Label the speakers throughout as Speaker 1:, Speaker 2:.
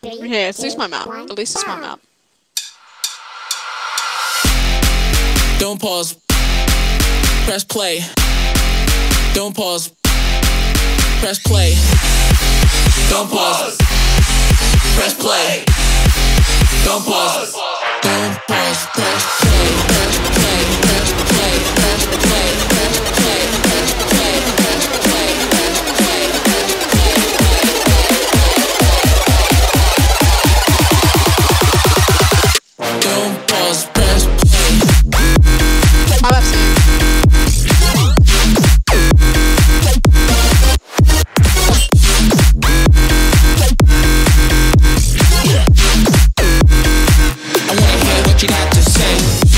Speaker 1: Yeah, at least my map. At least it's my map.
Speaker 2: Don't pause. Press play. Don't pause. Press play. Don't pause. Press play. Don't pause. Don't pause. Press play. Press play. Press play. Press play. Press play. Press play. Press play. Press play. Don't pause. Press play.
Speaker 1: I'm upset.
Speaker 2: You got to say.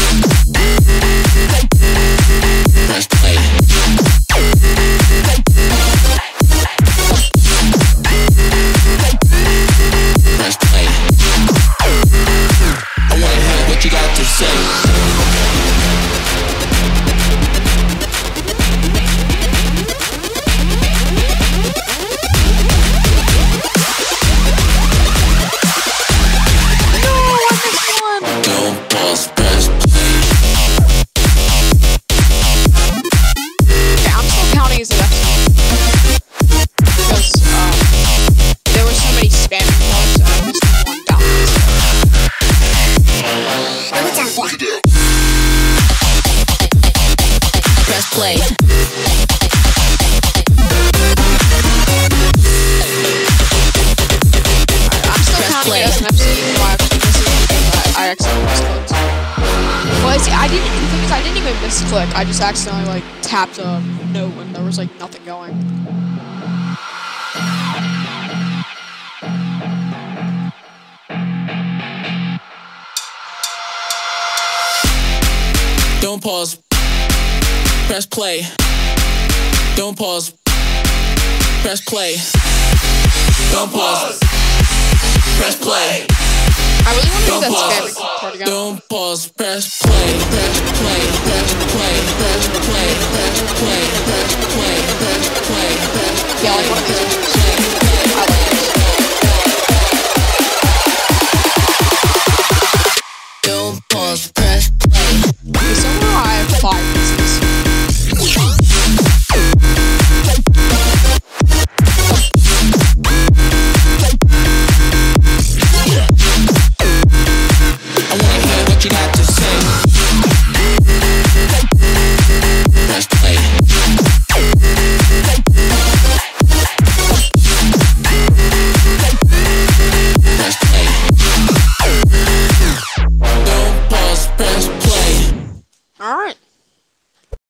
Speaker 2: Press play. Press play. I wanna hear what you got to say. Play.
Speaker 1: I'm still counting it as an episode, even though I accidentally misclicked. Well, see, I didn't even misclick. I just accidentally like tapped a note when there was like nothing going.
Speaker 2: Don't pause. Press play. Don't pause. Press play. Don't pause. Press play.
Speaker 1: I really want to do that
Speaker 2: Don't
Speaker 1: spam
Speaker 2: pause.
Speaker 1: part again.
Speaker 2: Don't pause. Press play. Press play. Press play. Press play. Press play. Press play. Press play. Press play.
Speaker 1: Yeah, like one of these. I like this.
Speaker 2: Don't pause. Press play.
Speaker 1: Somehow I have 5 pieces.
Speaker 2: I wanna hear what you got to say. Press play. Press play. Don't pause. Press play.
Speaker 1: All right.